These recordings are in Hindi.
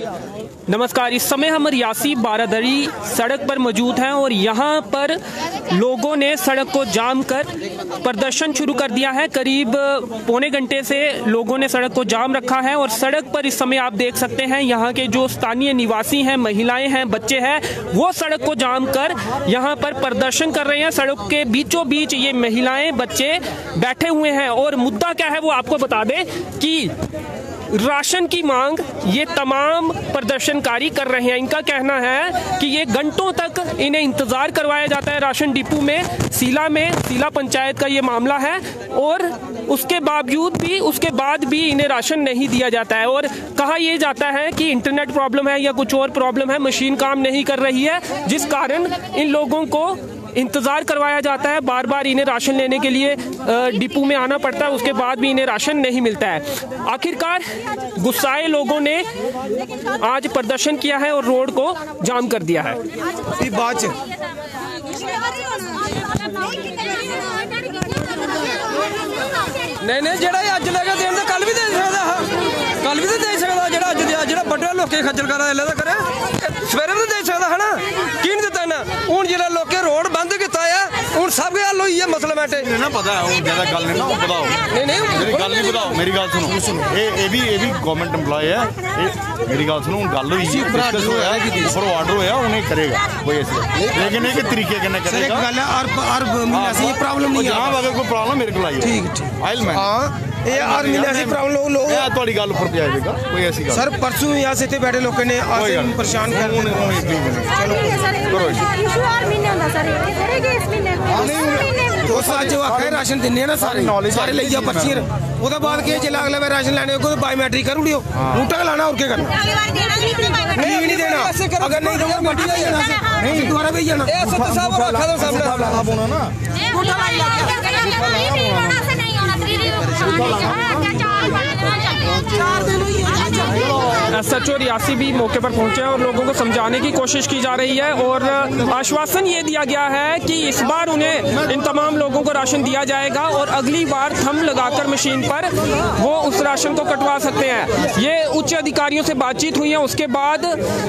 नमस्कार। इस समय हम रियासी बारादरी सड़क पर मौजूद हैं और यहाँ पर लोगों ने सड़क को जाम कर प्रदर्शन शुरू कर दिया है। करीब पौने घंटे से लोगों ने सड़क को जाम रखा है और सड़क पर इस समय आप देख सकते हैं यहाँ के जो स्थानीय निवासी हैं, महिलाएं हैं, बच्चे हैं, वो सड़क को जाम कर यहाँ पर प्रदर्शन कर रहे हैं। सड़क के बीचों बीच ये महिलाएं, बच्चे बैठे हुए हैं और मुद्दा क्या है वो आपको बता दें कि राशन की मांग ये तमाम प्रदर्शनकारी कर रहे हैं। इनका कहना है कि ये घंटों तक इन्हें इंतजार करवाया जाता है राशन डिपो में, सीला पंचायत का ये मामला है और उसके बाद भी इन्हें राशन नहीं दिया जाता है। और कहा यह जाता है कि इंटरनेट प्रॉब्लम है या कुछ और प्रॉब्लम है, मशीन काम नहीं कर रही है, जिस कारण इन लोगों को इंतज़ार करवाया जाता है। बार बार इन्हें राशन लेने के लिए डिपो में आना पड़ता है, उसके बाद भी इन्हें राशन नहीं मिलता है। आखिरकार गुस्साए लोगों ने आज प्रदर्शन किया है और रोड को जाम कर दिया है। नहीं जेड़ा अज लगे देन कल भी दे सकता जेड़ा बड़ा लोग खज्जल करे सवेरे भी दे सकता है ना, की नहीं दिता ना। हूँ जो लोग रोड बंद किया है हूँ सब हल हुई है मसला मैटे ना पता है ज्यादा गल नहीं ना बताओ गल नहीं बताओ। मेरी गल सुनो, ये भी गवर्नमेंट एम्प्लॉय है, मेरी गल सुनो, गल हुई ऊपर ऑर्डर होया उन्हें करेगा कोई ऐसे, लेकिन एक तरीके कन्नै करेगा। प्रॉब्लम नहीं है, अगर कोई प्रॉब्लम मेरे को आई ठीक आई मैं सर परसों यहाँ से बैठे लोगों ने परेशान कर राशन दिने ना सारे ले जाओ पर्ची ओहदे बाद के चला अगला बार राशन लेने को बायोमेट्रिक कर उड़ियो बूटा लाना और क्या करना नहीं देना, अगर नहीं दोगे मंडी ले जाना नहीं दोबारा भेज जाना SHO रियासी भी मौके पर पहुंचे और लोगों को समझाने की कोशिश की जा रही है और आश्वासन ये दिया गया है कि इस बार उन्हें इन तमाम लोगों को राशन दिया जाएगा और अगली बार थंब लगाकर मशीन पर वो उस राशन को कटवा सकते हैं। ये उच्च अधिकारियों से बातचीत हुई है, उसके बाद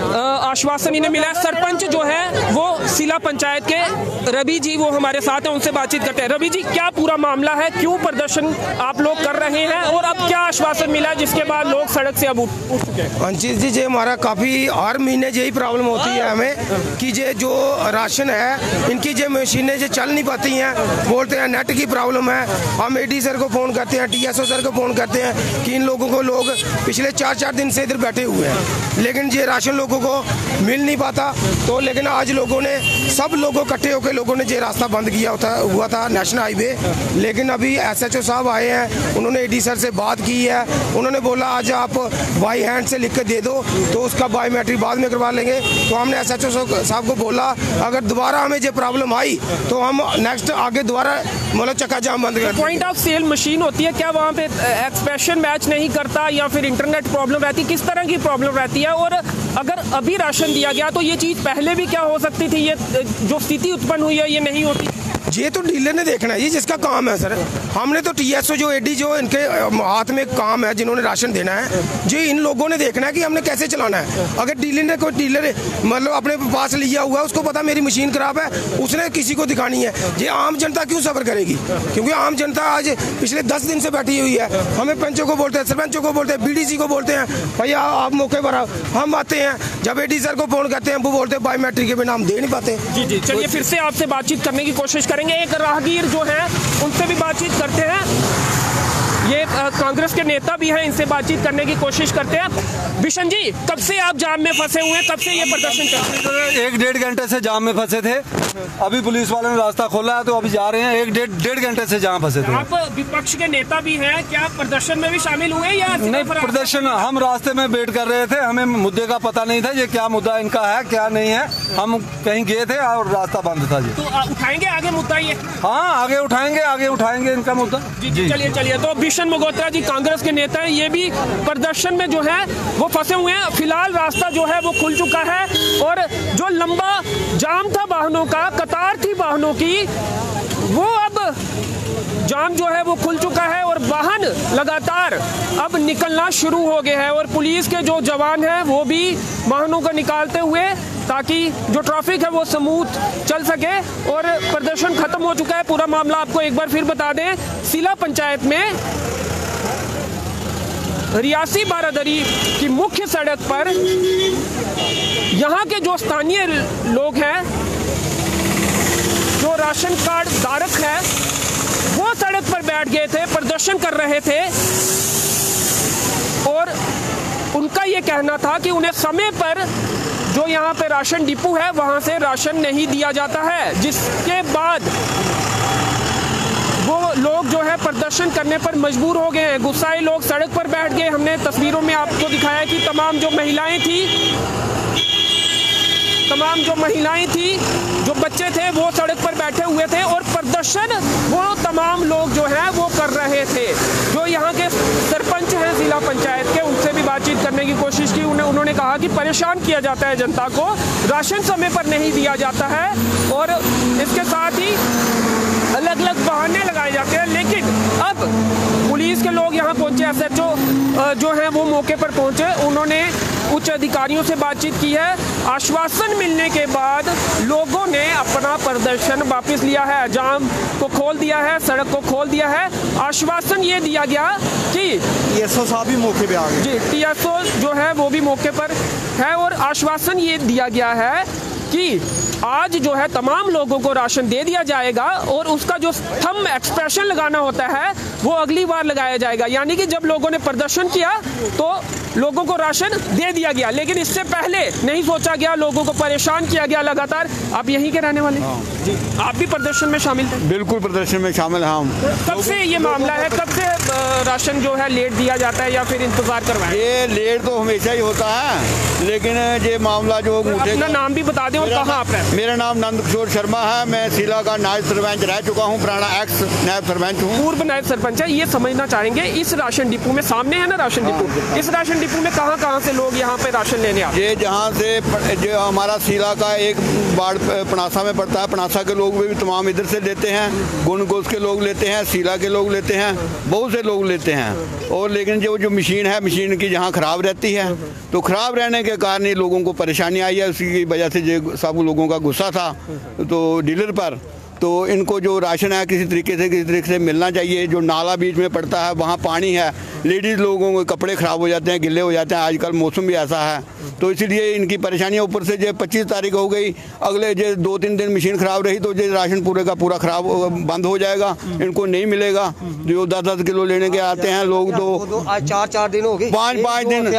आश्वासन इन्हें मिला है। सरपंच जो है वो सीला पंचायत के रवि जी वो हमारे साथ हैं, उनसे बातचीत करते हैं। रवि जी, क्या पूरा मामला है, क्यों प्रदर्शन आप लोग कर रहे हैं और अब क्या आश्वासन मिला जिसके बाद लोग सड़क से अब उठ चुके हैं? अंचित जी, हमारा काफ़ी हर महीने यही प्रॉब्लम होती है हमें कि जो राशन है इनकी जो मशीनें जो चल नहीं पाती हैं, बोलते हैं नेट की प्रॉब्लम है। हम AD सर को फ़ोन करते हैं, TSO सर को फ़ोन करते हैं कि इन लोगों को लोग पिछले 4 दिन से इधर बैठे हुए हैं, लेकिन ये राशन लोगों को मिल नहीं पाता। तो लेकिन आज लोगों ने सब लोगों इकट्ठे होकर लोगों ने ये रास्ता बंद किया हुआ था नेशनल हाईवे, लेकिन अभी SHO साहब आए हैं, उन्होंने AD सर से बात की है, उन्होंने बोला आज आप बाई हैंड से लिख के दे दो तो उसका बायोमेट्रिक बाद में करवा लेंगे। तो हमने SHO साहब को बोला अगर दोबारा हमें ये प्रॉब्लम आई तो हम नेक्स्ट आगे दोबारा मतलब चक्का जाम बंद कर। पॉइंट ऑफ सेल मशीन होती है, क्या वहाँ पे एक्सप्रेशन मैच नहीं करता या फिर इंटरनेट प्रॉब्लम रहती है, किस तरह की प्रॉब्लम रहती है? और अगर अभी राशन दिया गया तो ये चीज़ पहले भी क्या हो सकती थी? ये जो स्थिति उत्पन्न हुई है ये नहीं होती। ये तो डीलर ने देखना है, ये जिसका काम है सर। हमने तो TSO जो AD जो इनके हाथ में काम है जिन्होंने राशन देना है, जो इन लोगों ने देखना है कि हमने कैसे चलाना है। अगर डीलर मतलब अपने पास लिया हुआ है, उसको पता मेरी मशीन खराब है, उसने किसी को दिखानी है। ये आम जनता क्यों सफ़र करेगी? क्योंकि आम जनता आज पिछले 10 दिन से बैठी हुई है। हमें पंचों को बोलते हैं, सरपंचों को बोलते हैं, BDC को बोलते हैं भैया आप मौके पर आओ। हम आते हैं, जब AD सर को फ़ोन करते हैं वो बोलते हैं बायोमेट्रिक के बिना हम दे नहीं पाते। जी, चलिए फिर से आपसे बातचीत करने की कोशिश करेंगे। एक राहगीर जो है उनसे भी बातचीत करते हैं, ये कांग्रेस के नेता भी हैं, इनसे बातचीत करने की कोशिश करते हैं। बिशन जी, कब से आप जाम में फंसे हुए हैं, कब से ये प्रदर्शन कर रहे हैं? 1-1.5 घंटे से जाम में फंसे थे, अभी पुलिस वालों ने रास्ता खोला है तो अभी जा रहे हैं। 1-1.5 घंटे से जाम फंसे थे। आप विपक्ष के नेता भी हैं, क्या प्रदर्शन में भी शामिल हुए या नहीं? प्रदर्शन हम रास्ते में वेट कर रहे थे, हमें मुद्दे का पता नहीं था ये क्या मुद्दा इनका है क्या नहीं है। हम कहीं गए थे और रास्ता बंद था जी। तो उठाएंगे आगे मुद्दा ये? हाँ, आगे उठाएंगे इनका मुद्दा। जी चलिए। तो बिशन मगोत्रा जी कांग्रेस के नेता हैं, ये भी प्रदर्शन में जो है वो फंसे हुए हैं। फिलहाल रास्ता जो है वो खुल चुका है और जो लंबा जाम था वाहनों का, कतार थी वाहनों की, वो अब जाम जो है वो खुल चुका है और वाहन लगातार अब निकलना शुरू हो गए हैं और पुलिस के जो जवान हैं वो भी वाहनों को निकालते हुए ताकि जो ट्रैफिक है वो स्मूथ चल सके। और प्रदर्शन खत्म हो चुका है। पूरा मामला आपको एक बार फिर बता दें, सीला पंचायत में रियासी बारादरी की मुख्य सड़क पर यहाँ के जो स्थानीय लोग हैं, जो राशन कार्ड धारक है, वो सड़क पर बैठ गए थे, प्रदर्शन कर रहे थे और उनका ये कहना था कि उन्हें समय पर जो यहाँ पे राशन डिपो है वहाँ से राशन नहीं दिया जाता है, जिसके बाद वो लोग जो है प्रदर्शन करने पर मजबूर हो गए हैं। गुस्साए लोग सड़क पर बैठ गए। हमने तस्वीरों में आपको दिखाया कि तमाम जो महिलाएं थी, जो बच्चे थे वो सड़क पर बैठे हुए थे और प्रदर्शन वो तमाम लोग जो हैं वो कर रहे थे। जो यहाँ के सरपंच हैं जिला पंचायत के, उनसे भी बातचीत करने की कोशिश की। उन्होंने कहा कि परेशान किया जाता है जनता को, राशन समय पर नहीं दिया जाता है और इसके साथ ही अलग अलग बहाने लगाए जाते हैं। लेकिन अब पुलिस के लोग यहाँ पहुंचे, SHO जो हैं वो मौके पर पहुंचे, उन्होंने उच्च अधिकारियों से बातचीत की है। आश्वासन मिलने के बाद लोगों ने अपना प्रदर्शन वापस लिया है, जाम को खोल दिया है, सड़क को खोल दिया है। आश्वासन ये दिया गया कि TSO साहब भी मौके पे आ गए। जी, TSO जो है वो भी मौके पर है और आश्वासन ये दिया गया है कि आज जो है तमाम लोगों को राशन दे दिया जाएगा और उसका जो थंब एक्सप्रेशन लगाना होता है वो अगली बार लगाया जाएगा। यानी कि जब लोगों ने प्रदर्शन किया तो लोगों को राशन दे दिया गया, लेकिन इससे पहले नहीं सोचा गया, लोगों को परेशान किया गया लगातार। आप यहीं के रहने वाले? जी। आप भी प्रदर्शन में शामिल थे? बिल्कुल प्रदर्शन में शामिल हैं हम। कब से ये मामला है, कब से राशन जो है लेट दिया जाता है या फिर इंतजार करवाएं? ये लेट तो हमेशा ही होता है, लेकिन ये मामला जो अपना नाम भी बता दें और कहाँ आप रहते हैं? मेरा नाम नंदकिशोर शर्मा है, मैं सीला का नायब सरपंच रह चुका हूँ, पुराना एक्स नायब सरपंच हूँ। पूर्व नायब सरपंच है। ये समझना चाहेंगे इस राशन डिपो में, सामने है ना राशन डिपो, इस राशन डिपो में कहाँ से लोग यहाँ पे राशन लेने आते हैं? ये जहाँ से जो हमारा सीला का एक वार्ड पनासा में पड़ता है, पनासा के लोग भी तमाम इधर से लेते हैं, गुनगोस के लोग लेते हैं, सीला के लोग लेते हैं, बहुत से लोग लेते हैं। और लेकिन जो मशीन है, मशीन की जहाँ ख़राब रहती है, तो ख़राब रहने के कारण ही लोगों को परेशानी आई है। उसी की वजह से जो सब लोगों का गुस्सा था तो डीलर पर, तो इनको जो राशन है किसी तरीके से मिलना चाहिए। जो नाला बीच में पड़ता है वहाँ पानी है, लेडीज़ लोगों के कपड़े ख़राब हो जाते हैं, गिले हो जाते हैं, आजकल मौसम भी ऐसा है, तो इसीलिए इनकी परेशानियाँ। ऊपर से जो 25 तारीख हो गई, अगले जो 2-3 दिन मशीन ख़राब रही तो जो राशन पूरे का पूरा ख़राब बंद हो जाएगा, इनको नहीं मिलेगा। जो 10-10 किलो लेने के आते हैं लोग, तो 4-4 दिन हो गए, 5-5 दिन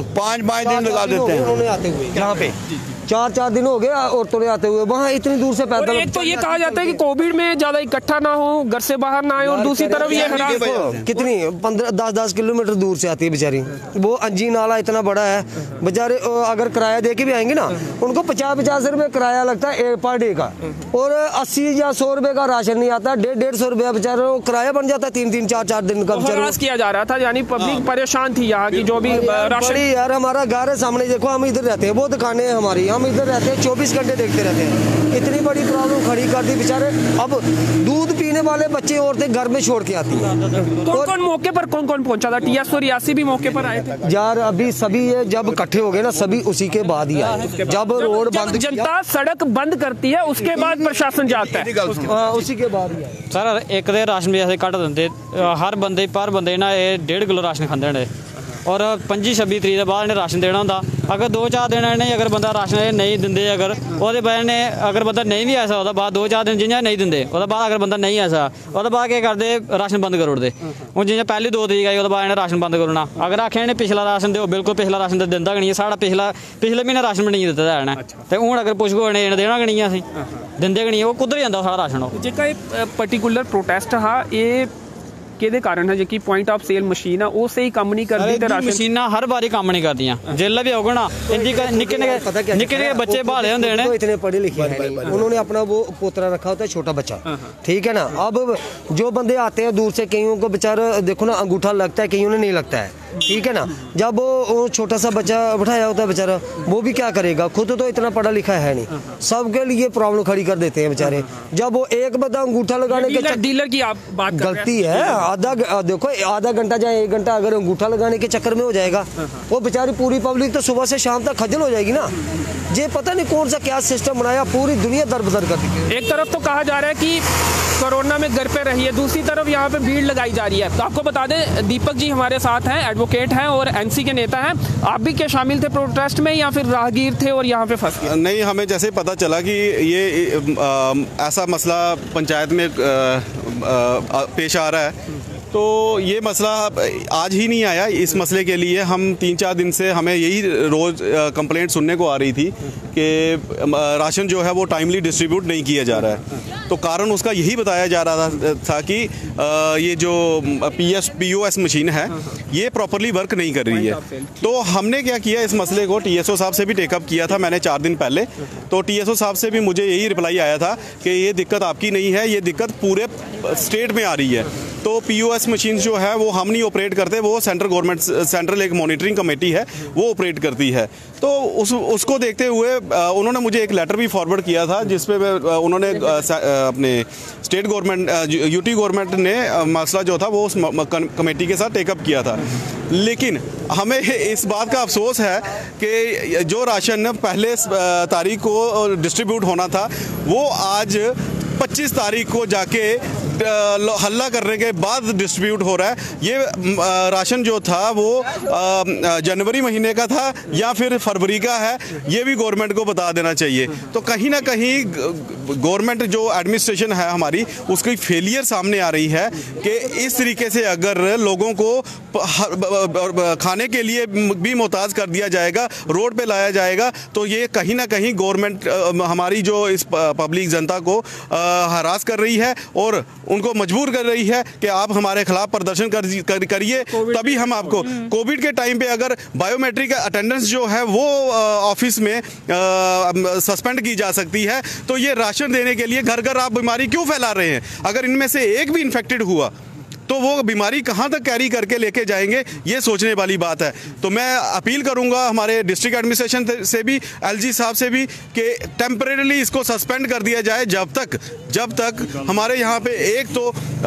लगा देते हैं उन्होंने आते हुए यहाँ पे। 4-4 दिन हो गए औरतों ने आते हुए, वहाँ इतनी दूर से पैदल। एक तो ये कहा जाता है कि कोविड में ज्यादा इकट्ठा ना हो, घर से बाहर ना आए, और दूसरी तरफ ये कितनी 15-10 किलोमीटर दूर से आती है बेचारी। वो अंजी नाला इतना बड़ा है, बेचारे अगर किराया दे के भी आएंगे ना, उनको 50-50 रुपये किराया लगता है पर डे का, और 80 या 100 रुपये का राशन नहीं आता। 150-150 रुपया बेचारे किराया बन जाता है 3-3, 4-4 दिन का। किया जा रहा था, यानी पब्लिक परेशान थी यहाँ की, जो भी राशन। यार हमारा घर है सामने, देखो हम इधर रहते हैं, वो दुकानें हैं हमारी, हम इधर रहते हैं, 24 घंटे देखते रहते हैं। इतनी बड़ी प्रॉब्लम खड़ी कर दी बेचारे। अब दूध पीने वाले बच्चे औरतें घर में छोड़ के आती हैं। कौन मौके पर कौन पहुंचा था? TSO रियासी भी मौके पर आए थे यार। अभी सभी ये जब इकट्ठे हो गए ना, सभी उसी के बाद ही आए। जब रोड बंद, जनता सड़क बंद करती है, उसके बाद प्रशासन जाता है, उसी के बाद ही आए। सर एक दे राशन भी ऐसे कट देंगे, हर बंदे ना 1.5 किलो राशन खाते हैं, और 25-26 तरीक के बाद इन्हें राशन देना होंगे। अगर 2-4 दिन इन्हें अगर बंदा राशन नहीं दिंदे, अगर वो बंदे अगर बंदा नहीं भी ऐसा, बाद 2-4 दिन जियां नहीं दिंदे, बाद अगर बंदा नहीं ऐसा, बाद क्या करते, राशन बंद कर ओड़ते। हूँ जियां पहली 2 तरीक आई, बाद इन्हें राशन बंद करोना। अगर आखे इन्हें पिछला राशन दो, बिल्कुल पिछला राशन तो दिंदा नहीं है। साढ़ा पिछले महीने राशन भी नहीं दिता है इन्हें, तो हूँ अगर पुछगो इन्हें देना कि नहीं, असीं दिंदे कि नहीं, वो कुद्धर जाता सारा राशन। जेका पर्टिकुलर प्रोटेस्ट हा, ये किहदे कारण है? जेकी पॉइंट ऑफ सेल मशीन है वो सही काम नहीं करती, ते राशन मशीनां हर बारी काम नहीं करदियां। जेल्लै भी होगा ना, निक्के बच्चे भाले होंदे ने, इतने पढ़े लिखे हैं, उन्होंने अपना वो पोतरा रखा होता है, छोटा बच्चा, ठीक है ना। अब जो बंदे आते हैं दूर से, कईयों को बेचारा देखो ना अंगूठा लगता है, कईयों ने नहीं लगता है। ठीक है ना। जब वो छोटा सा बच्चा बैठाया होता है बेचारा, वो भी क्या करेगा, खुद तो इतना पढ़ा लिखा है नहीं, सबके लिए प्रॉब्लम खड़ी कर देते हैं बेचारे। जब वो एक बंदा अंगूठा लगाने के डीलर की आप बात कर गलती है, आधा घंटा जाए 1 घंटा अगर अंगूठा लगाने के चक्कर में हो जाएगा, वो बेचारी पूरी पब्लिक तो सुबह से शाम तक खज्जल हो जाएगी ना। ये पता नहीं कौन सा क्या सिस्टम बनाया, पूरी दुनिया दर-बदर कर दी। एक तरफ तो कहा जा रहा है कि कोरोना में घर पे रहिए, दूसरी तरफ यहाँ पे भीड़ लगाई जा रही है। तो आपको बता दें, दीपक जी हमारे साथ हैं, एडवोकेट हैं और एनसी के नेता हैं। आप भी क्या शामिल थे प्रोटेस्ट में या फिर राहगीर थे और यहाँ पे फंस गए? नहीं, हमें जैसे पता चला कि ये ऐसा मसला पंचायत में पेश आ रहा है, तो ये मसला आज ही नहीं आया। इस मसले के लिए हम 3-4 दिन से हमें यही रोज़ कंप्लेंट सुनने को आ रही थी कि राशन जो है वो टाइमली डिस्ट्रीब्यूट नहीं किया जा रहा है। तो कारण उसका यही बताया जा रहा था कि ये जो POS मशीन है ये प्रॉपरली वर्क नहीं कर रही है। तो हमने क्या किया, इस मसले को TSO साहब से भी टेकअप किया था मैंने 4 दिन पहले। तो TSO साहब से भी मुझे यही रिप्लाई आया था कि ये दिक्कत आपकी नहीं है, ये दिक्कत पूरे स्टेट में आ रही है। तो POS मशीन जो है वो हम नहीं ऑपरेट करते, वो सेंट्रल एक मॉनिटरिंग कमेटी है वो ऑपरेट करती है। तो उसको देखते हुए उन्होंने मुझे एक लेटर भी फॉरवर्ड किया था जिसपे उन्होंने अपने स्टेट गवर्नमेंट UT गवर्नमेंट ने मसला जो था वो उस कमेटी के साथ टेकअप किया था। लेकिन हमें इस बात का अफसोस है कि जो राशन पहले तारीख को डिस्ट्रीब्यूट होना था वो आज 25 तारीख को जाके हल्ला करने के बाद डिस्ट्रीब्यूट हो रहा है। ये राशन जो था वो जनवरी महीने का था या फिर फरवरी का है, ये भी गवर्नमेंट को बता देना चाहिए। तो कहीं ना कहीं गवर्नमेंट जो एडमिनिस्ट्रेशन है हमारी, उसकी फेलियर सामने आ रही है कि इस तरीके से अगर लोगों को खाने के लिए भी मोहताज कर दिया जाएगा, रोड पे लाया जाएगा, तो ये कहीं ना कहीं गवर्नमेंट हमारी जो इस पब्लिक जनता को हरास कर रही है और उनको मजबूर कर रही है कि आप हमारे खिलाफ प्रदर्शन करिए, तभी हम आपको। कोविड के टाइम पे अगर बायोमेट्रिक अटेंडेंस जो है वो ऑफिस में सस्पेंड की जा सकती है, तो ये राशन देने के लिए घर घर आप बीमारी क्यों फैला रहे हैं? अगर इनमें से एक भी इन्फेक्टेड हुआ तो वो बीमारी कहाँ तक कैरी करके लेके जाएंगे, ये सोचने वाली बात है। तो मैं अपील करूंगा हमारे डिस्ट्रिक्ट एडमिनिस्ट्रेशन से भी, LG साहब से भी, कि टेम्परेरीली इसको सस्पेंड कर दिया जाए जब तक हमारे यहाँ पे एक तो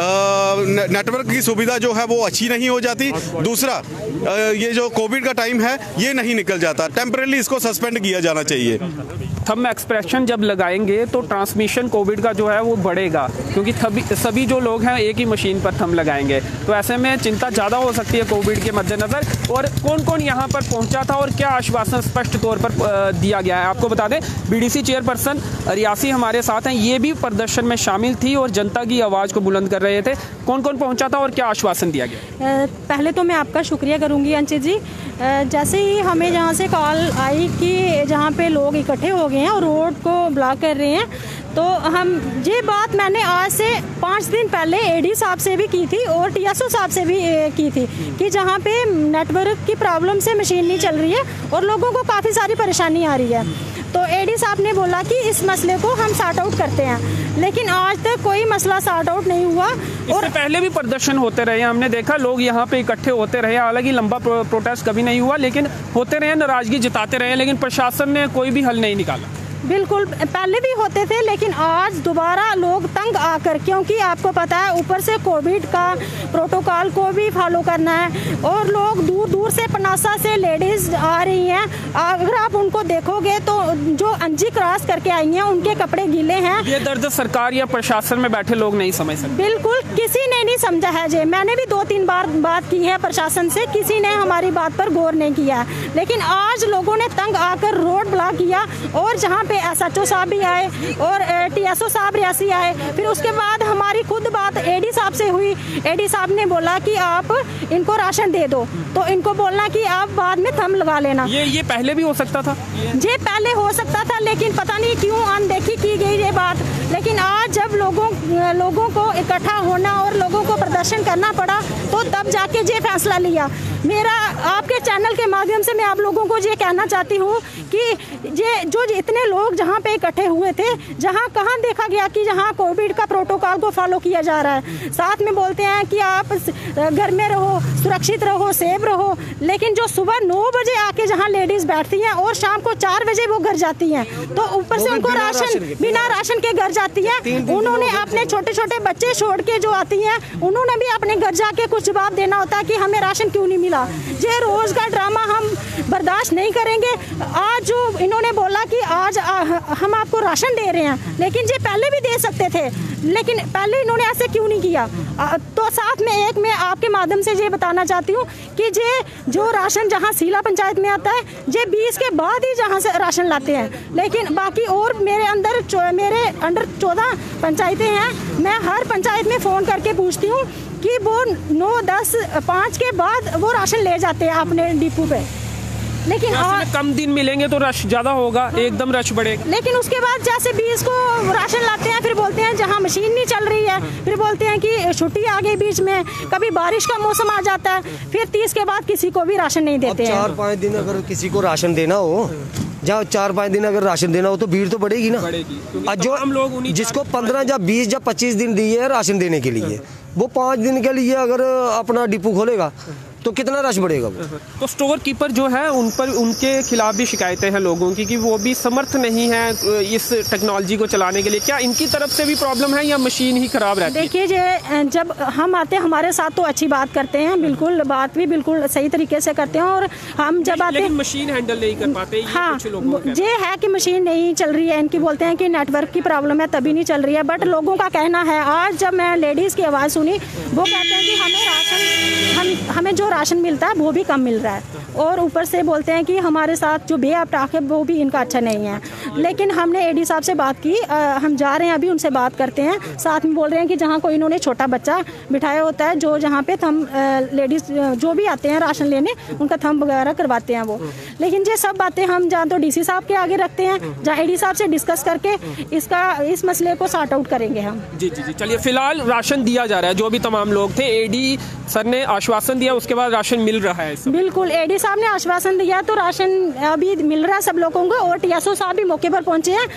नेटवर्क की सुविधा जो है वो अच्छी नहीं हो जाती, दूसरा ये जो कोविड का टाइम है ये नहीं निकल जाता। टेम्परेरीली इसको सस्पेंड किया जाना चाहिए। थंब एक्सप्रेशन जब लगाएंगे तो ट्रांसमिशन कोविड का जो है वो बढ़ेगा, क्योंकि सभी जो लोग हैं एक ही मशीन पर थंब लगाएंगे। तो ऐसे में चिंता ज़्यादा हो सकती है कोविड के मद्देनज़र। और कौन कौन यहाँ पर पहुँचा था और क्या आश्वासन स्पष्ट तौर पर दिया गया है, आपको बता दें। BDC चेयरपर्सन रियासी हमारे साथ हैं, ये भी प्रदर्शन में शामिल थी और जनता की आवाज़ को बुलंद कर रहे थे। कौन कौन पहुँचा था और क्या आश्वासन दिया गया? पहले तो मैं आपका शुक्रिया करूँगी अंशित जी। जैसे ही हमें जहाँ से कॉल आई कि जहाँ पे लोग इकट्ठे हो गए हैं और रोड को ब्लॉक कर रहे हैं, तो हम ये बात मैंने आज से 5 दिन पहले AD साहब से भी की थी और TSO साहब से भी की थी कि जहाँ पे नेटवर्क की प्रॉब्लम से मशीन नहीं चल रही है और लोगों को काफ़ी सारी परेशानी आ रही है। तो AD साहब ने बोला कि इस मसले को हम सॉर्ट आउट करते हैं, लेकिन आज तक कोई मसला सॉर्ट आउट नहीं हुआ। और पहले भी प्रदर्शन होते रहे, हमने देखा लोग यहाँ पे इकट्ठे होते रहे, हालांकि लंबा प्रोटेस्ट कभी नहीं हुआ, लेकिन होते रहे, नाराजगी जताते रहे, लेकिन प्रशासन ने कोई भी हल नहीं निकाला। बिल्कुल, पहले भी होते थे, लेकिन आज दोबारा लोग तंग आकर, क्योंकि आपको पता है ऊपर से कोविड का प्रोटोकॉल को भी फॉलो करना है और लोग दूर दूर से पनासा से लेडीज आ रही हैं। अगर आप उनको देखोगे तो जो अंजी क्रॉस करके आई हैं उनके कपड़े गीले हैं। ये दर्द सरकार या प्रशासन में बैठे लोग नहीं समझ सकते। बिल्कुल, किसी ने नहीं समझा है जी। मैंने भी 2-3 बार बात की है प्रशासन से, किसी ने हमारी बात पर गौर नहीं किया। लेकिन आज लोगों ने तंग आकर रोड ब्लॉक किया और जहाँ पे SHO साहब भी आए और TSO साहब रियासी आए। फिर उसके बाद हमारी खुद बात AD साहब से हुई। AD साहब ने बोला कि आप इनको राशन दे दो, तो इनको बोलना कि आप बाद में थंब लगा लेना। ये पहले भी हो सकता था, ये पहले हो सकता था, लेकिन पता नहीं क्यों अनदेखी की गई ये बात। लेकिन आज जब लोगों को इकट्ठा होना और लोगों को प्रदर्शन करना पड़ा तो तब जाके ये फैसला लिया। मेरा आपके चैनल के माध्यम से मैं आप लोगों को ये कहना चाहती हूँ कि ये जो इतने लोग जहाँ पे इकट्ठे हुए थे, जहाँ कहाँ देखा गया कि जहाँ कोविड का प्रोटोकॉल को फॉलो किया जा रहा है। साथ में बोलते हैं कि आप घर में रहो, सुरक्षित रहो, सेफ रहो, लेकिन जो सुबह 9 बजे आके जहाँ लेडीज़ बैठती हैं और शाम को 4 बजे वो घर जाती हैं, तो ऊपर से उनको बिना राशन के घर जाती है। उन्होंने अपने छोटे छोटे बच्चे छोड़ के जो आती हैं, उन्होंने भी अपने घर जाके कुछ जवाब देना होता है कि हमें राशन क्यों नहीं मिला। ये रोज का ड्रामा हम बर्दाश्त नहीं करेंगे। आज जो इन्होंने बोला कि आज हम आपको राशन दे रहे हैं, लेकिन ये पहले भी दे सकते थे, लेकिन पहले इन्होंने ऐसे क्यों नहीं किया। तो साथ में मैं आपके माध्यम से ये बताना चाहती हूँ कि ये जो राशन जहाँ सीला पंचायत में आता है, ये 20 के बाद ही जहाँ से राशन लाते हैं, लेकिन बाकी और मेरे अंडर 14 पंचायतें हैं। मैं हर पंचायत में फ़ोन करके पूछती हूँ कि वो 9, 10, 5 के बाद वो राशन ले जाते हैं अपने डिपो पे, लेकिन कम दिन मिलेंगे तो रश ज़्यादा होगा, एकदम रश बढ़ेगा। लेकिन उसके बाद जैसे 20 को राशन लाते हैं, फिर बोलते हैं जहाँ मशीन नहीं चल रही है, फिर बोलते हैं कि छुट्टी आ गई बीच में, कभी बारिश का मौसम आ जाता है, फिर 30 के बाद किसी को भी राशन नहीं देते हैं। 4-5 दिन अगर किसी को राशन देना हो, जहाँ 4-5 दिन अगर राशन देना हो तो भीड़ तो बढ़ेगी ना। जो हम लोग जिसको 15 या 20 या 25 दिन दिए है राशन देने के लिए, वो 5 दिन के लिए अगर अपना डिपो खोलेगा तो कितना रश बढ़ेगा। तो स्टोर कीपर जो है उन पर, उनके खिलाफ भी शिकायतें हैं लोगों की कि वो भी समर्थ नहीं है इस टेक्नोलॉजी को चलाने के लिए। क्या इनकी तरफ से भी प्रॉब्लम है या मशीन ही खराब रहती है? देखिए, जब हम आते हैं हमारे साथ तो अच्छी बात करते हैं, बिल्कुल बात भी बिल्कुल सही तरीके से करते हैं, और हम जब आते हैं मशीन हैंडल नहीं कर पाते। हाँ, ये है कि मशीन नहीं चल रही है, इनकी बोलते हैं कि नेटवर्क की प्रॉब्लम है तभी नहीं चल रही है। बट लोगों का कहना है, आज जब मैं लेडीज़ की आवाज़ सुनी, वो कहते हैं कि हमें जो राशन मिलता है वो भी कम मिल रहा है, और ऊपर से बोलते हैं कि हमारे साथ जो बेअबटाक है वो भी इनका अच्छा नहीं है। लेकिन हमने एडी साहब से बात की, हम जा रहे हैं अभी उनसे बात करते हैं। साथ में बोल रहे हैं कि जहाँ कोई इन्होंने छोटा बच्चा बिठाया होता है, जो जहाँ पे थंब लेडीज़ जो भी आते हैं राशन लेने, उनका थंब वगैरह करवाते हैं वो। लेकिन ये सब बातें हम जहाँ तो DC साहब के आगे रखते हैं, जहाँ एडी साहब से डिस्कस करके इस मसले को सॉर्ट आउट करेंगे हम। जी। चलिए, फिलहाल राशन दिया जा रहा है, जो भी तमाम लोग थे, एडी सर ने आश्वासन दिया, उसके बाद राशन मिल रहा है। बिल्कुल, एडी साहब ने आश्वासन दिया तो राशन अभी मिल रहा है सब लोगों को, और TSO साहब भी मौके पर पहुंचे हैं।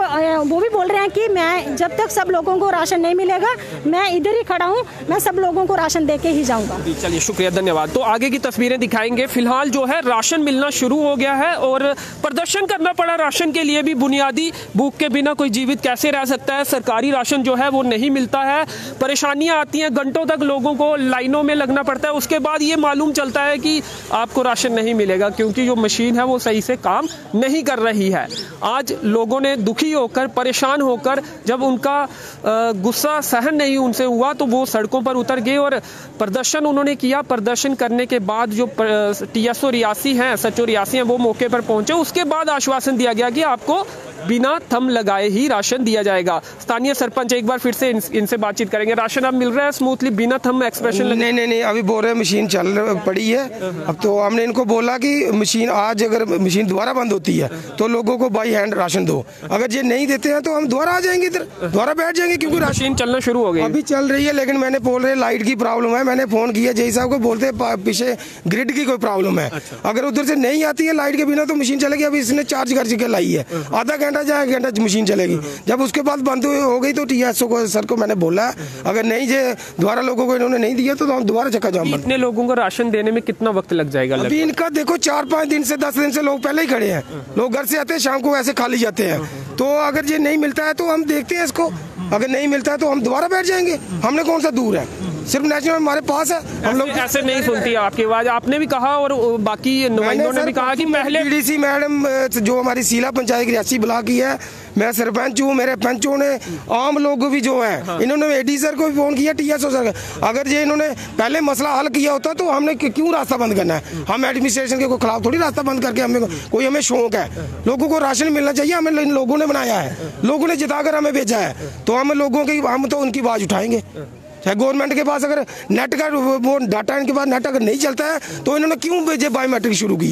वो भी बोल रहे हैं कि मैं जब तक सब लोगों को राशन नहीं मिलेगा, मैं इधर ही खड़ा हूं, मैं सब लोगों को राशन देके ही जाऊंगा। चलिए, शुक्रिया, धन्यवाद। तो आगे की तस्वीरें दिखाएंगे। फिलहाल जो है राशन मिलना शुरू हो गया है और प्रदर्शन करना पड़ा राशन के लिए भी। बुनियादी भूख के बिना कोई जीवित कैसे रह सकता है? सरकारी राशन जो है वो नहीं मिलता है, परेशानियां आती हैं, घंटों तक लोगों को लाइनों में लगना पड़ता है। उसके बाद ये मालूम चलता है कि आपको राशन नहीं मिलेगा, क्योंकि जो मशीन है वो सही से काम नहीं कर रही है। आज लोगों ने दुखी होकर, परेशान होकर, जब उनका गुस्सा सहन नहीं उनसे हुआ तो वो सड़कों पर उतर गए और प्रदर्शन उन्होंने किया। प्रदर्शन करने के बाद जो TSO रियासी हैं, SHO रियासी हैं, वो मौके पर पहुंचे। उसके बाद आश्वासन दिया गया कि आपको बिना थंब लगाए ही राशन दिया जाएगा। स्थानीय सरपंच एक बार फिर से इनसे बातचीत करेंगे। राशन अब मिल रहा है स्मूथली बिना थंब एक्सप्रेशन? नहीं, अभी बोल रहे हैं मशीन चल पड़ी है। अब तो हमने इनको बोला कि मशीन आज अगर मशीन दोबारा बंद होती है तो लोगों को बाई हैंड राशन दो। अगर ये नहीं देते हैं तो हम दोबारा आ जाएंगे, इधर दोबारा बैठ जाएंगे, क्योंकि मशीन चलना शुरू हो गई। अभी चल रही है, लेकिन मैंने बोल रहे लाइट की प्रॉब्लम है। मैंने फोन किया जय साहब को, बोलते पीछे ग्रिड की कोई प्रॉब्लम है। अगर उधर से नहीं आती है लाइट के बिना तो मशीन चलेगी। अभी इसने चार्ज कर लाई है, आधा घंटा या 1 घंटा मशीन चलेगी। जब उसके बाद बंद हो गई तो TSO को, सर को मैंने बोला अगर नहीं जे दोबारा लोगों को इन्होंने नहीं दिया तो हम दोबारा चक्का जाम। इतने लोगों को राशन देने में कितना वक्त लग जाएगा? अभी इनका देखो 4-5 दिन से 10 दिन से लोग पहले ही खड़े हैं। लोग घर से आते हैं, शाम को ऐसे खाली जाते हैं। तो अगर ये नहीं मिलता है तो हम देखते हैं इसको, अगर नहीं मिलता है तो हम दोबारा बैठ जाएंगे। हमने कौन सा दूर है, सिर्फ नेशनल हमारे पास है। हम लोग ऐसे नहीं सुनती आपकी आवाज। आपने भी कहा और बाकी नुमाइंदों ने भी कहा कि पहले DDC मैडम जो हमारी सीला पंचायत रियासी ब्लॉक की है, मैं सरपंच हूँ, मेरे पंचों ने, आम लोग भी जो हैं, इन्होंने AD सर को भी फोन किया, TSO सर। अगर ये इन्होंने पहले मसला हल किया होता तो हमने क्यों रास्ता बंद करना है? हम एडमिनिस्ट्रेशन के खिलाफ थोड़ी रास्ता बंद करके हमें शौक है। लोगों को राशन मिलना चाहिए, हमें लोगों ने बनाया है, लोगों ने जिताकर हमें भेजा है, तो हम लोगों की, हम तो उनकी आवाज उठाएंगे। चाहे गवर्नमेंट के पास अगर नेट का वो डाटा, इनके पास नेट अगर नहीं चलता है तो इन्होंने क्यों बायोमेट्रिक शुरू किया है?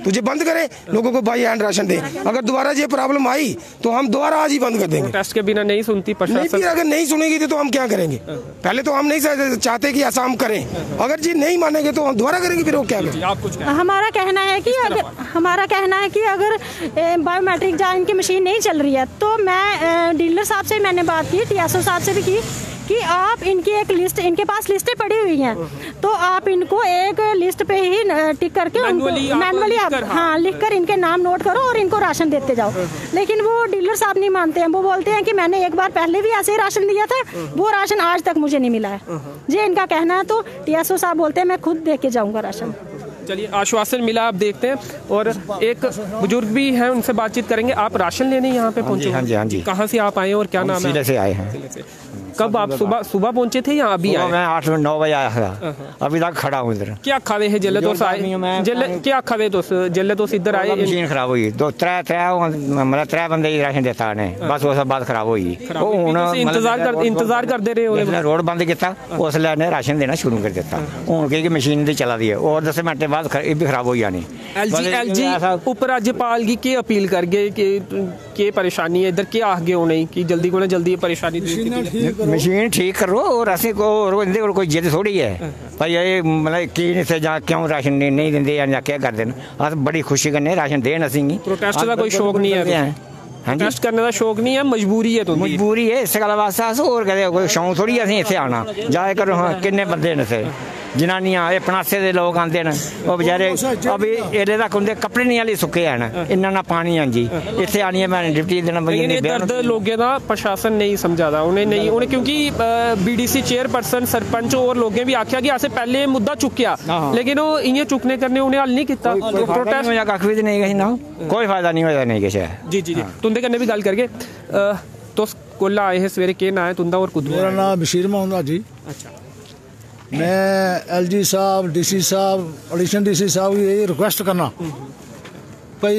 तुझे बंद करे, लोगों को बाई हैंड राशन दे। अगर दोबारा ये प्रॉब्लम आई तो हम दोबारा आज ही बंद कर देंगे। टेस्ट के बिना नहीं सुनती प्रशासन। नहीं, अगर नहीं सुनेगी तो हम क्या करेंगे? पहले तो हम नहीं चाहते कि ऐसा हम करें, अगर जी नहीं मानेंगे तो हम दोबारा करेंगे, फिर वो क्या करें? आप कुछ हमारा कहना है कि अगर बायोमेट्रिक जांच इनकी मशीन नहीं चल रही है तो मैं डीलर साहब से मैंने बात की, टीएसओ साहब से भी की कि आप इनकी एक लिस्ट, इनके पास लिस्टें पड़ी हुई हैं, तो आप इनको एक लिस्ट पे ही टिक करके मैनुअली आप लिख कर इनके नाम नोट करो और इनको राशन देते जाओ। लेकिन वो डीलर साहब नहीं मानते हैं, वो बोलते हैं कि मैंने एक बार पहले भी ऐसे ही राशन दिया था, वो राशन आज तक मुझे नहीं मिला है। ये इनका कहना है। तो टीएसओ साहब बोलते हैं मैं खुद दे के जाऊँगा राशन। चलिए, आश्वासन मिला, आप देखते हैं। और एक बुजुर्ग भी हैं, उनसे बातचीत करेंगे। आप राशन लेने यहाँ पे पहुँचे? हाँ जी। कहाँ से आप आए और क्या नाम है? सिले से आए हैं। कब आप सुबह पहुँचे थे या अभी आए? मैं 8-9 बजे आया था, अभी तक खड़ा हूँ इधर। क्या खावे है जेले तो क्या खावे तो जेले तो इधर आए? मशीन खराब हुई, मतलब 3 बंदे ही राशन देता ने, बस वो सब बात खराब हुई। इंतजार करते रहे, रोड बंद किया, उसले ने राशन देना शुरू कर दिता। हूँ की मशीन दी चला दी है और 10 मिनट बाद ये भी खराब हो जानी। एलजी उप राज्यपाल की क्या अपील कर गए कि परेशानी है इधर, क्या आगे होने की जल्दी को जल्दी परेशानी मशीन ठीक करो और असें को कोई जिद थोड़ी है भाई, ये मतलब की क्यों राशन नहीं देंगे या क्या कर देन। अस बड़ी खुशी कन्नै राशन देन। असेंगी प्रोटेस्ट का कोई शौक नहीं है, प्रोटेस्ट करने का शौक नहीं है, मजबूरी है। तो मजबूरी है, इस गल वास्ते अस होर कदे कोई शौक थोड़ी असें इत्थे आना जाए करो। हाँ, किन्ने बंदे न इत्थे जनानियां, ये पनासे दे लोग आंदे न, वो बेचारे अभी एडे तक उनके कपड़े नहीं हाली सुक्के हैं, इन्ना ना पानी। हाँ जी, इत्थे आनी मैं डिप्टी देना दर्द लोगों का प्रशासन नहीं समझाता उन्हें नहीं उन्हें, क्योंकि बीडीसी चेयरपर्सन सरपंच और लोगों भी आख्या कि असें पहले मुद्दा चुक्या, लेकिन वो इ'यां चुकने करने उन्हें हल नहीं किया। प्रोटेस्ट कख भी नहीं कहीं ना, कोई फायदा नहीं होया नहीं किश है। जी तुंदे कन्नै भी गल करगे। तुस कोला आए हे सवेरे, केह् नाम है तुंदा और कुद्धर? मेरा नाम बशीर मोहम्मद जी। अच्छा, मैं एलजी साहब, डीसी साहब, एडिशनल डीसी साहब की यही रिक्वेस्ट करना भाई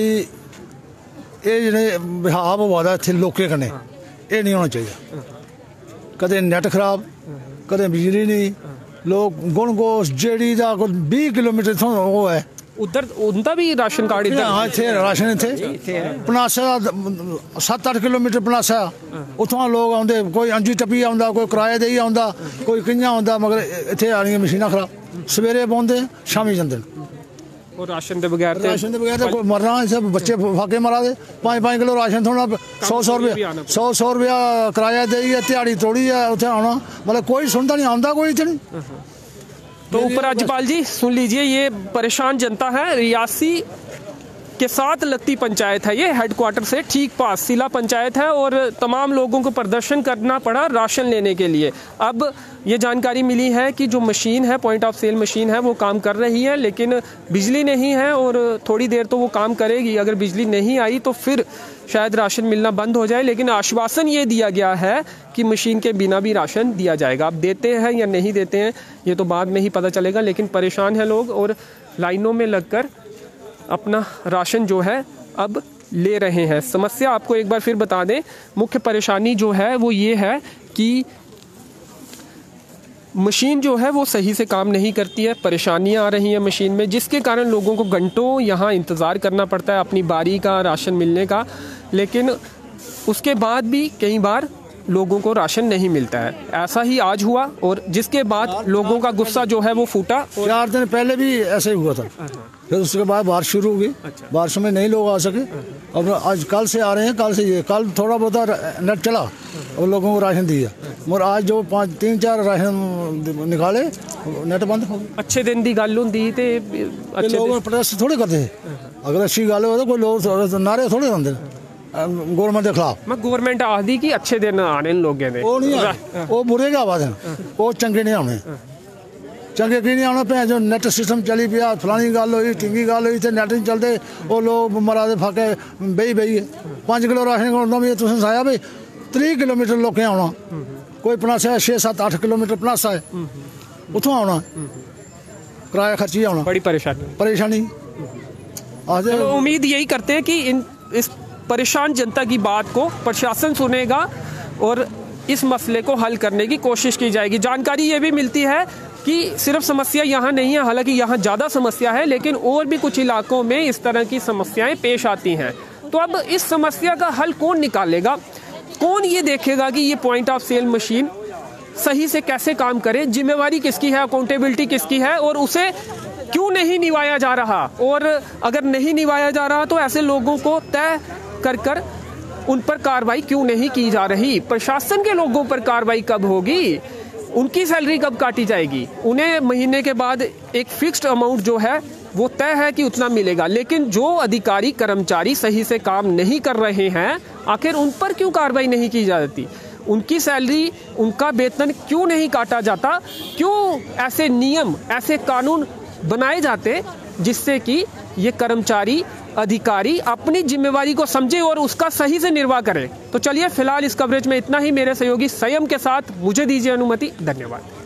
ये जिहड़े बिहाव होआ दा इत्थे लोकें कन्नै, एह् नहीं होना चाहिए। कदें नैट खराब, कदें बिजली नहीं, लोग गुण गोश जेड़ी दा कोई 20 किलोमीटर इत्थों ओह् है, उधर उनका भी राशन कार्ड इधर? हाँ, इत्थे राशन इत्थे पनासा 7-8 किलोमीटर पनासा, उत्थों लोग आउंदे, कोई अंजी टप्पी आउंदा, कोई किराए देई आउंदा, कोई कि'यां आउंदा, मगर इत्थे आनियां मशीनां खराब, सवेरे पौंदे शामी जंदे। और राशन के बगैर कोई मरना, सब बच्चे फाके मरा दे। 5-5 किलो राशन थोड़ा 100 रुपया किराया देइयै ध्याड़ी तोड़ी है उत्थे आना, मतलब कोई सुनता नहीं, आंदा कोई इत्थे नहीं। तो उपराज्यपाल जी सुन लीजिए, ये परेशान जनता है। रियासी के साथ लगती पंचायत है, ये हेडक्वार्टर से ठीक पास सिला पंचायत है, और तमाम लोगों को प्रदर्शन करना पड़ा राशन लेने के लिए। अब ये जानकारी मिली है कि जो मशीन है, पॉइंट ऑफ सेल मशीन है, वो काम कर रही है, लेकिन बिजली नहीं है और थोड़ी देर तो वो काम करेगी। अगर बिजली नहीं आई तो फिर शायद राशन मिलना बंद हो जाए, लेकिन आश्वासन ये दिया गया है कि मशीन के बिना भी राशन दिया जाएगा। अब देते हैं या नहीं देते हैं ये तो बाद में ही पता चलेगा, लेकिन परेशान हैं लोग और लाइनों में लगकर अपना राशन जो है अब ले रहे हैं। समस्या आपको एक बार फिर बता दें, मुख्य परेशानी जो है वो ये है कि मशीन जो है वो सही से काम नहीं करती है, परेशानियां आ रही हैं मशीन में, जिसके कारण लोगों को घंटों यहाँ इंतज़ार करना पड़ता है अपनी बारी का राशन मिलने का। लेकिन उसके बाद भी कई बार लोगों को राशन नहीं मिलता है। ऐसा ही आज हुआ और जिसके बाद लोगों का गुस्सा जो है वो फूटा। 4 दिन पहले भी ऐसे ही हुआ था, फिर उसके बाद बारिश शुरू हो गई। बारिश में नहीं लोग आ सके, अब आज कल से आ रहे हैं। कल थोड़ा बहुत नेट चला और लोगों को राशन दिया, मगर आज जो 3-4 राशन निकाले नेट बंद हो गया। अच्छे दिन की गल होंदी ते अच्छे लोग प्रोटेस्ट थोड़े करते हैं। अगर अच्छी गल हो तो कोई लोग नारे थोड़े होंगे गवर्नमेंट के खिलाफ। मैं गवर्नमेंट आखदी कि अच्छे दिन आने लोगों ने, वो नहीं, वो बुरे के आवाज हैं, वो चंगे नहीं आने। चंगे की नहीं आना पे जो नेट सिस्टम चली पिया, फलानी गल हुई, टिंगी गल हुई, नेट नहीं चलते, वो लोग मरा दे फाके बेही 5 किलो राशन होंदा भी तुसें सनाया भी 30 किलोमीटर लोकें आना, कोई पनासा 6-7-8 किलोमीटर पनासा है, उत्थों आना किराया खर्ची आना, बड़ी परेशानी। उम्मीद यही करते हैं कि इस परेशान जनता की बात को प्रशासन सुनेगा और इस मसले को हल करने की कोशिश की जाएगी। जानकारी ये भी मिलती है कि सिर्फ समस्या यहाँ नहीं है, हालांकि यहाँ ज़्यादा समस्या है, लेकिन और भी कुछ इलाकों में इस तरह की समस्याएं पेश आती हैं। तो अब इस समस्या का हल कौन निकालेगा? कौन ये देखेगा कि ये पॉइंट ऑफ सेल मशीन सही से कैसे काम करे? जिम्मेवारी किसकी है, अकाउंटेबिलिटी किसकी है, और उसे क्यों नहीं निभाया जा रहा? और अगर नहीं निभाया जा रहा तो ऐसे लोगों को तय कर उन पर कार्रवाई क्यों नहीं की जा रही? प्रशासन के लोगों पर कार्रवाई कब होगी? उनकी सैलरी कब काटी जाएगी? उन्हें महीने के बाद एक फिक्स्ड अमाउंट जो है वो तय है कि उतना मिलेगा, लेकिन जो अधिकारी कर्मचारी सही से काम नहीं कर रहे हैं, आखिर उन पर क्यों कार्रवाई नहीं की जाती? उनकी सैलरी, उनका वेतन क्यों नहीं काटा जाता? क्यों ऐसे नियम, ऐसे कानून बनाए जाते जिससे कि ये कर्मचारी, अधिकारी अपनी जिम्मेवारी को समझे और उसका सही से निर्वाह करें? तो चलिए फिलहाल इस कवरेज में इतना ही। मेरे सहयोगी संयम के साथ मुझे दीजिए अनुमति। धन्यवाद।